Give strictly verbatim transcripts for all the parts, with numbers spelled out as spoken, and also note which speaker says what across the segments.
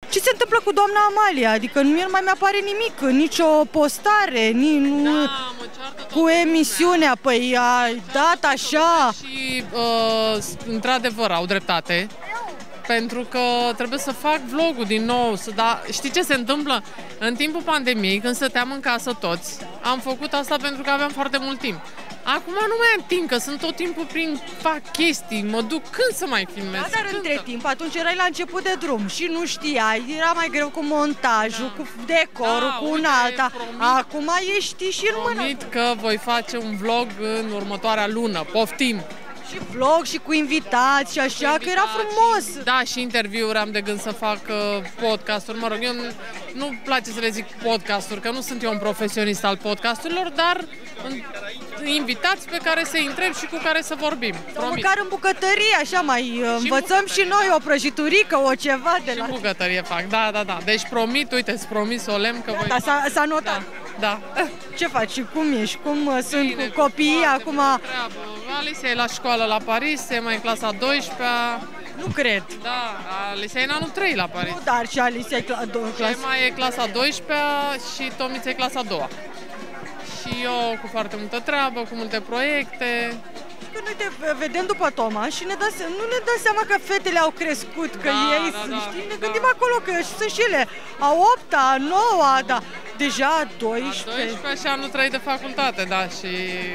Speaker 1: ce se întâmplă cu doamna Amalia? Adică nu mai mi-apare nimic, nicio postare, ni, nu,
Speaker 2: da, mă ceartă
Speaker 1: cu emisiunea, păi a dat așa.
Speaker 2: Și uh, într-adevăr au dreptate, pentru că trebuie să fac vlogul din nou, să da, știi ce se întâmplă? În timpul pandemiei, când stăteam în casă toți, am făcut asta pentru că aveam foarte mult timp. Acum nu mai am timp, că sunt tot timpul prin, fac chestii, mă duc, când să mai filmez?
Speaker 1: Da, dar
Speaker 2: când
Speaker 1: între
Speaker 2: să...
Speaker 1: timp, atunci erai la început de drum și nu știai, era mai greu cu montajul,
Speaker 2: da.
Speaker 1: cu decorul,
Speaker 2: da,
Speaker 1: cu un
Speaker 2: uite,
Speaker 1: alta.
Speaker 2: promit,
Speaker 1: Acum ești și în mână.
Speaker 2: Promit că voi face un vlog în următoarea lună, poftim!
Speaker 1: Și vlog și cu invitați și așa,
Speaker 2: Cu
Speaker 1: că era
Speaker 2: invitații,
Speaker 1: frumos.
Speaker 2: Da, și interviuri, am de gând să fac uh, podcasturi. Mă rog, eu nu-mi place să le zic podcasturi, că nu sunt eu un profesionist al podcasturilor, dar în, invitați pe care să-i întreb și cu care să vorbim.
Speaker 1: Sau măcar în bucătărie, așa, mai uh, învățăm și noi o prăjiturică, o ceva de la...
Speaker 2: Și în bucătărie fac, da, da, da. Deci promit, uite, îți promis solemn că voi...
Speaker 1: Da, s-a, s-a notat.
Speaker 2: Da. da.
Speaker 1: Ce faci? Cum ești? Cum uh, sunt
Speaker 2: Bine,
Speaker 1: cu copiii acum?
Speaker 2: Treabă. Alicia e la școală la Paris, e mai în clasa a douăsprezecea.
Speaker 1: Nu cred.
Speaker 2: Da, Alicia e în anul trei la Paris.
Speaker 1: Nu, dar și Alicia e cla- do- clasă.
Speaker 2: mai e clasa a douăsprezecea și Tomița e clasa a doua. Și eu cu foarte multă treabă, cu multe proiecte.
Speaker 1: Că noi te vedem după Toma și ne dă, nu ne dăm seama că fetele au crescut, că
Speaker 2: Da,
Speaker 1: ei
Speaker 2: da,
Speaker 1: sunt,
Speaker 2: da,
Speaker 1: știi, ne
Speaker 2: da.
Speaker 1: gândim acolo că sunt și ele a opta, a noua, da, deja a
Speaker 2: A
Speaker 1: doisprezecea.
Speaker 2: douăsprezecea și anul trei de facultate, da, și...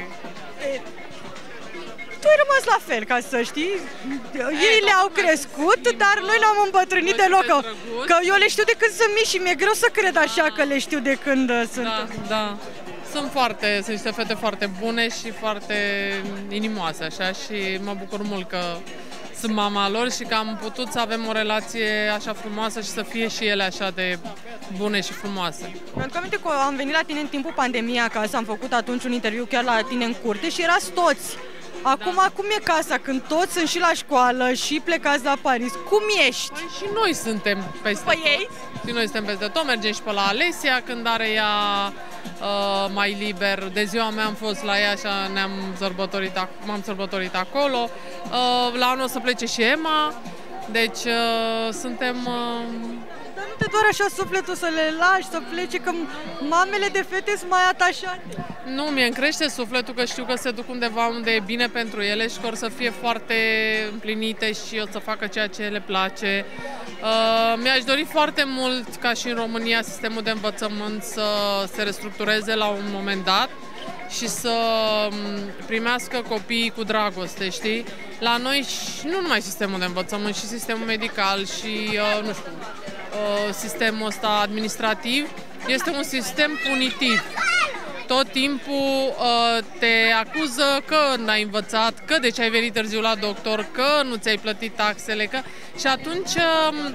Speaker 1: Tu ai rămas la fel, ca să știi, ei le-au crescut, dar noi le-am îmbătrânit deloc, că, că eu le știu de când sunt mici și mi-e greu să cred așa că le știu de când uh, sunt.
Speaker 2: Da, da. Sunt foarte, sunt niște fete foarte bune și foarte inimoase, așa, și mă bucur mult că sunt mama lor și că am putut să avem o relație așa frumoasă și să fie și ele așa de bune și frumoase.
Speaker 1: Mi-aduc aminte că am venit la tine în timpul pandemiei acasă, am făcut atunci un interviu chiar la tine în curte și erați toți. Acum, da. Cum e casa când toți sunt și la școală și plecați la Paris? Cum ești?
Speaker 2: Păi și noi suntem peste
Speaker 1: Păi
Speaker 2: tot.
Speaker 1: ei?
Speaker 2: Și noi suntem peste tot, mergem și pe la Alesia când are ea uh, mai liber. De ziua mea am fost la ea și ne-am sărbătorit, m-am sărbătorit acolo. Uh, la anul o să plece și Emma, deci uh, suntem... Uh,
Speaker 1: Dar nu te doare așa sufletul să le lași, să plece, că mamele de fete sunt mai atașate?
Speaker 2: Nu, mie îmi crește sufletul că știu că se duc undeva unde e bine pentru ele și că or să fie foarte împlinite și o să facă ceea ce le place. Uh, mi-aș dori foarte mult ca și în România sistemul de învățământ să se restructureze la un moment dat și să primească copiii cu dragoste, știi? La noi nu numai sistemul de învățământ, și sistemul medical și, uh, nu știu, uh, sistemul ăsta administrativ este un sistem punitiv. Tot timpul uh, te acuză că n-ai învățat, că de ce ai venit târziu la doctor, că nu ți-ai plătit taxele, că... și atunci uh,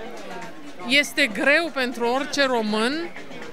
Speaker 2: este greu pentru orice român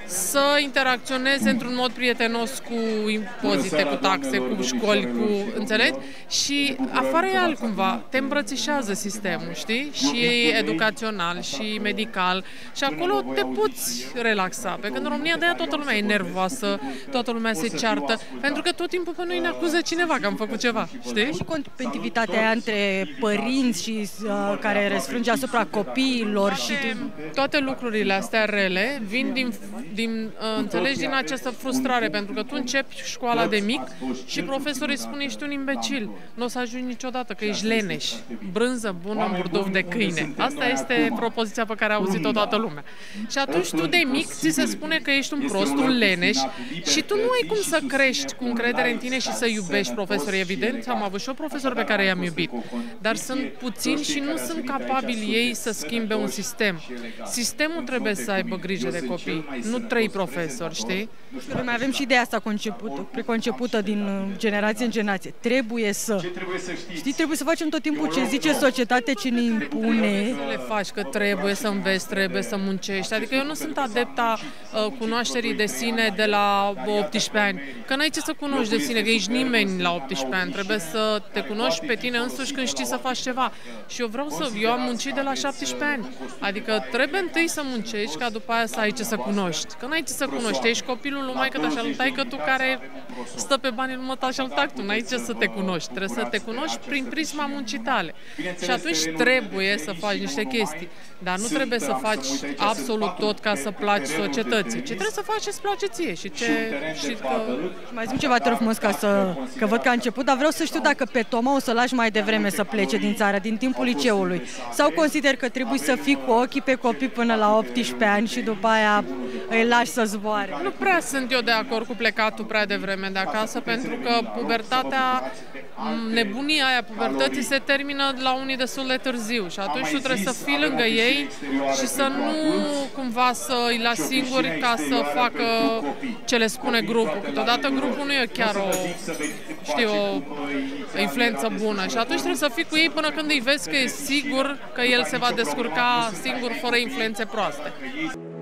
Speaker 2: să interacționeze într-un mod prietenos cu impozite, cu taxe, cu școli, cu... înțelegi? Și afară e altcumva, te îmbrățișează sistemul, știi? Și educațional, și medical, și acolo te poți relaxa. Pe când în România de aia toată lumea e nervoasă, toată lumea se ceartă, pentru că tot timpul pe noi ne acuză cineva că am făcut ceva, știi?
Speaker 1: Și competitivitatea aia între părinți și uh, care răsfrânge asupra copiilor și...
Speaker 2: Toate lucrurile astea rele vin din, din uh, înțelegi, din această frustrare, pentru că tu începi școala de mic și profesorii spun ești un imbecil, nu o să ajungi niciodată, că ești leneș, brânză bună în burduf de câine. Asta este propoziția pe care a auzit-o toată lumea. Și atunci tu de mic ți se spune că ești un prost, un leneș și tu nu ai cum să crești cu încredere în tine și să iubești profesorii. Evident, am avut și o profesor pe care i-am iubit, dar sunt puțini și nu sunt capabili ei să schimbe un sistem. Sistemul trebuie să aibă grijă de copii, nu trei profesori, știi?
Speaker 1: Noi mai avem și ideea asta concepută, preconcepută din generație în generație. Trebuie să... Știi, trebuie să facem tot timpul ce zice societatea, ce ne impune.
Speaker 2: Să le faci că trebuie să înveți, trebuie să muncești. Adică eu nu sunt adepta uh, cunoașterii de sine de la optsprezece ani. Că n-ai ce să cunoști de sine, că ești nimeni la optsprezece ani. Trebuie să te cunoști pe tine însuși când știi să faci ceva. Și eu vreau să... Eu am muncit de la șaptesprezece ani. Adică trebuie întâi să muncești ca după aia să ai ce să cunoști. Că n-ai ce să cunoști, ești copilul lui maică-ta și al taică-tu care stă pe banii lui măta și al tactu, n-ai ce să te cunoști, trebuie să te cunoști prin prisma muncii tale. Și atunci trebuie să faci niște chestii, dar nu trebuie să faci absolut tot ca să placi societății, ci trebuie să faci ce-ți place ție și ce... Și că...
Speaker 1: Mai zic ceva, te rog frumos, ca să, că văd că a început, dar vreau să știu dacă pe Toma o să lași mai devreme să plece din țară, din timpul liceului, sau consider că trebuie să fii cu ochii pe copii până la optsprezece ani și după aia îi lași să zboare.
Speaker 2: Nu prea sunt eu de acord cu plecatul prea devreme de acasă, pentru că pubertatea, nebunia aia pubertății se termină la unii destul de târziu și atunci tu trebuie să fii lângă ei și să nu cumva să îi lași singuri ca să facă ce le spune grupul. Câteodată grupul nu e chiar o, știu, o influență bună și atunci trebuie să fii cu ei până când îi vezi că e sigur că el se va descurca singur fără influențe proaste.